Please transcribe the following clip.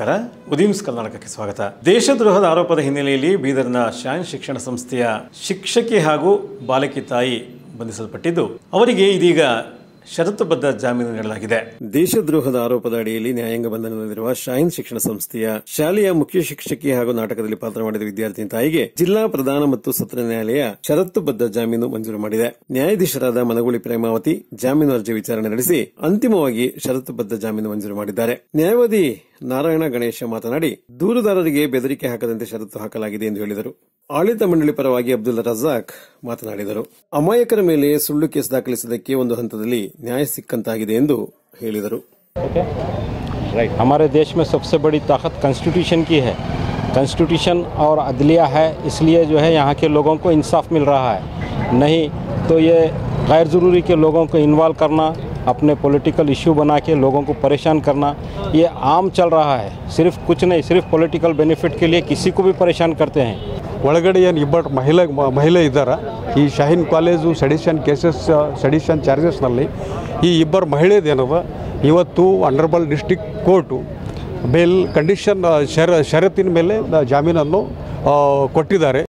ನಮಸ್ಕಾರ. ಉದೀಮ್ಸ್ ಕರ್ನಾಟಕಕ್ಕೆ ಸ್ವಾಗತ. ದೇಶದ್ರೋಹದ ಆರೋಪದ ಹಿನ್ನೆಲೆಯಲ್ಲಿ ಬೀದರ್ನ ಶಾನ್ ಶಿಕ್ಷಣ ಸಂಸ್ಥೆಯ ಶಿಕ್ಷಕಿ ಹಾಗೂ ಬಾಲಕಿ ತಾಯಿ ಬಂಧಿಸಲ್ಪಟ್ಟಿದ್ದು ಅವರಿಗೆ ಇದೀಗ ಷರತ್ತುಬದ್ಧ ಜಾಮೀನು ನೀಡಲಾಗಿದೆ. ದೇಶದ್ರೋಹದ ಆರೋಪದ ಅಡಿಯಲ್ಲಿ ನ್ಯಾಯಾಂಗ ಬಂಧನದಲ್ಲಿರುವ ಶಾಹಿನ್ ಶಿಕ್ಷಣ ಸಂಸ್ಥೆಯ ಶಾಲೆಯ ಮುಖ್ಯ ಶಿಕ್ಷಕಿ ಹಾಗೂ ನಾಟಕದಲ್ಲಿ ಪಾತ್ರ ಮಾಡಿದ ವಿದ್ಯಾರ್ಥಿನಿ ತಾಯಿಗೆ ಜಿಲ್ಲಾ ಪ್ರಧಾನ ಮತ್ತು ಸತ್ರ ನ್ಯಾಯಾಲಯ ಷರತ್ತುಬದ್ಧ ಜಾಮೀನು ಮಂಜೂರು ಮಾಡಿದೆ. ನ್ಯಾಯಾಧೀಶರಾದ ಮನಗುಳಿ ಪ್ರೇಮಾವತಿ ಜಾಮೀನು ಅರ್ಜಿ ವಿಚಾರಣೆ ನಡೆಸಿ ಅಂತಿಮವಾಗಿ ಷರತ್ತುಬದ್ಧ ಜಾಮೀನು ಮಂಜೂರು ಮಾಡಿದ್ದಾರೆ. ನ್ಯಾಯವಾದಿ ನಾರಾಯಣ ಗಣೇಶ ಮಾತನಾಡಿ, ದೂರುದಾರರಿಗೆ ಬೆದರಿಕೆ ಹಾಕದಂತೆ ಷರತ್ತು ಹಾಕಲಾಗಿದೆ ಎಂದು ಹೇಳಿದರು. ಆಡಳಿತ ಮಂಡಳಿ ಪರವಾಗಿ ಅಬ್ದುಲ್ ರಜಾಕ್ ಮಾತನಾಡಿದರು. ಅಮಾಯಕರ ಮೇಲೆ ಸುಳ್ಳು ಕೇಸ್ ದಾಖಲಿಸಿದ್ದಕ್ಕೆ ಒಂದು ಹಂತದಲ್ಲಿ ನ್ಯಾಯ ಸಿಕ್ಕಂತಾಗಿದೆ ಎಂದು ಹೇಳಿದರು. हमारे देश में सबसे बड़ी ताकत कॉन्स्टिट्यूशन की है. कॉन्स्टिट्यूशन और अदलिया है, इसलिए जो है यहाँ के लोगों को इंसाफ मिल रहा है. नहीं तो ये गैर ज़रूरी के लोगों को इन्वॉल्व करना, अपने पॉलिटिकल इश्यू बना के लोगों को परेशान करना, ये आम चल रहा है. सिर्फ कुछ नहीं, सिर्फ पॉलिटिकल बेनिफिट के लिए किसी को भी परेशान करते हैं. ಒಳಗಡೆ ಏನು ಇಬ್ಬರು ಮಹಿಳೆ ಇದ್ದಾರೆ. ಈ ಶಾಹಿನ್ ಕಾಲೇಜು ಸೆಡಿಷನ್ ಚಾರ್ಜಸ್ನಲ್ಲಿ ಈ ಇಬ್ಬರು ಮಹಿಳೆದೇನದ ಇವತ್ತು honourable district court bail condition ಷರತ್ತಿನ ಮೇಲೆ ಜಾಮೀನನ್ನು ಕೊಟ್ಟಿದ್ದಾರೆ.